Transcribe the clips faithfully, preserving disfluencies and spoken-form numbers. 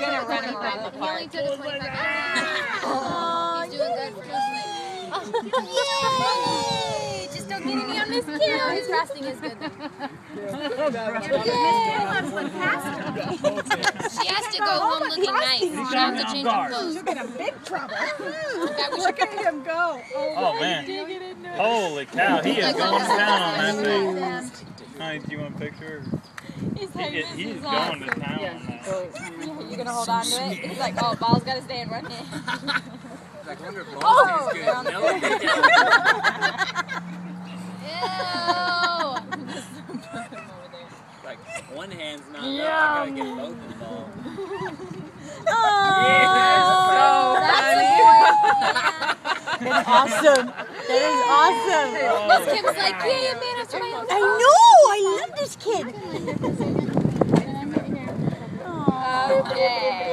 gonna run him around the He park. only took a twenty-five minutes. He's doing good for his weight. Yay! Just don't get any on Miss No, Kim. his fasting is good though. She has to go home looking nice. She has to change her clothes. She'll get in big trouble. Look at him go. Oh man. Holy cow, he is going to town on that thing. Honey, do you want a picture? He's He, like, he- this he's is going awesome. to town on that. You gonna hold on to it? He's like, oh, ball's gotta stay in one hand. Like, I wonder if Oh, ball is they're on good. the No, get down. Like, one hand's not enough. I gotta get both involved. It's awesome. That is awesome. Miss Kim's like, yeah, man, I'm trying to I know. I love this kid. Okay.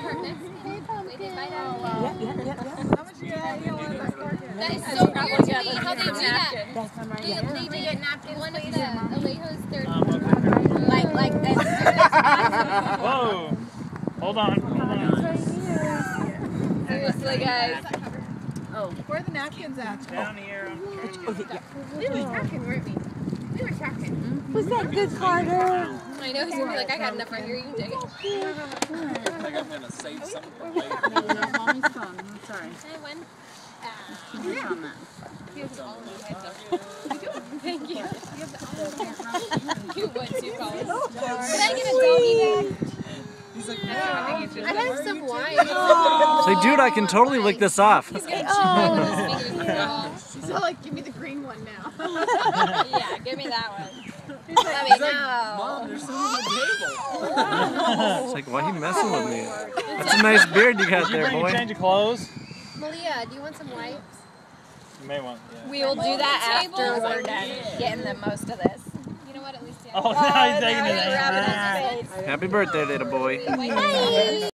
That is so weird to me how they do that. They, they did one of the Alejo's third. Like, like, as soon as Whoa. Hold on. Hold on. seriously, guys. Where are the napkins at? Down here. We were talking, weren't we? We were talking. Was that good, Carter? I know he's gonna be like, I got enough right here. You can take it. I think I'm gonna save some for later. Mommy's phone. I'm sorry. I win. Who's on that? Thank you. You would too, Colin. Did I get a doggy bag? He's like, I have some wine. Say, dude, I can totally lick this off. He's gonna chew on his fingers. So, like, give me the green one now. Yeah, give me that one. Let me He's like, know. Mom, there's some on the table. It's like, why are you messing with me? That's a nice beard you got Did you there, bring a boy. change of clothes? Malia, do you want some wipes? You may want, yeah. We will do that Table. after we're done getting the most of this. You know what? At least. Oh, now he's taking now it. he's rubbing his face. Happy birthday, little boy. Bye.